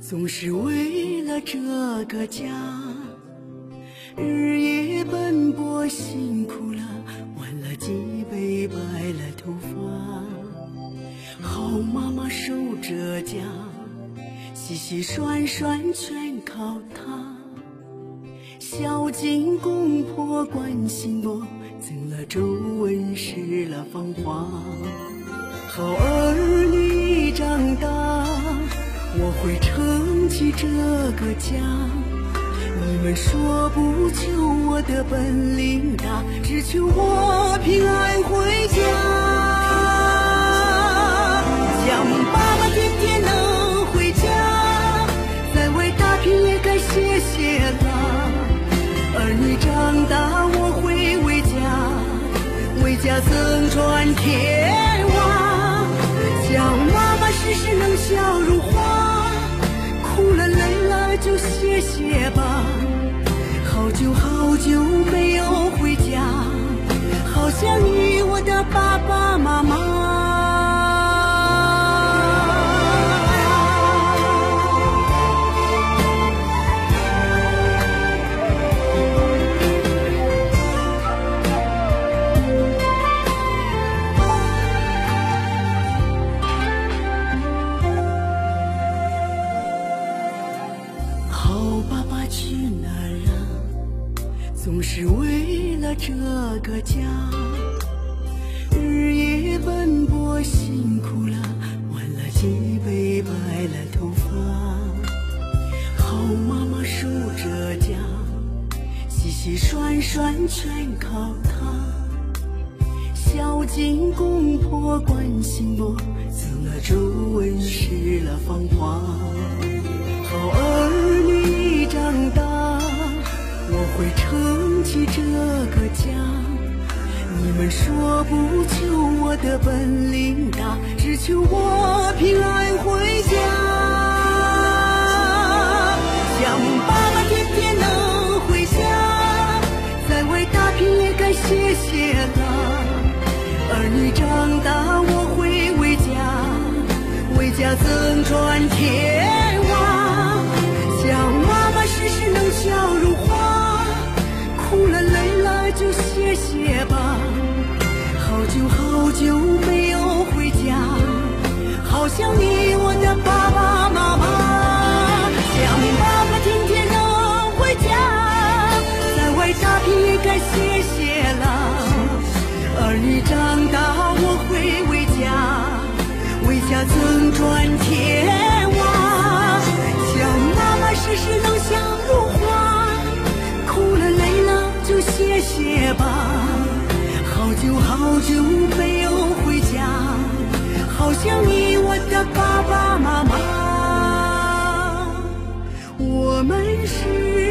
总是为了这个家，日夜奔波辛苦了，弯了脊背，白了头发。好妈妈守着家，洗洗涮涮全靠她。孝敬公婆关心我，增了皱纹失了芳华。好儿女长大，我会撑起这个家。你们说不求我的本领大，只求我平安回家。想爸爸天天能回家，在外打拼也该歇歇了。儿女长大我会为家增砖添瓦。想妈妈时时能笑如花，哭了累了就歇歇吧。好久好久没有回家，好想你我的爸爸妈妈。总是为了这个家，日夜奔波辛苦了，弯了脊背，白了头发。好妈妈守着家，洗洗涮涮全靠她。孝敬公婆关心我，增了皱纹失了芳华。好儿女长大，我会撑起这个家。你们说不求我的本领大，只求我平安回家。想爸爸天天能回家，在外打拼也该歇歇了。儿女长大我会为家增砖添瓦。想妈妈时时能笑如花，哭了累了就歇歇吧。好久好久没有回家，好想你我的爸爸妈妈。想爸爸天天能回家，在外打拼也该歇歇了。儿女长大我会为家增砖添瓦。想妈妈时时能笑如花，哭了累了就歇歇吧。好久好久没有回家，好想你我的爸爸妈妈。我们是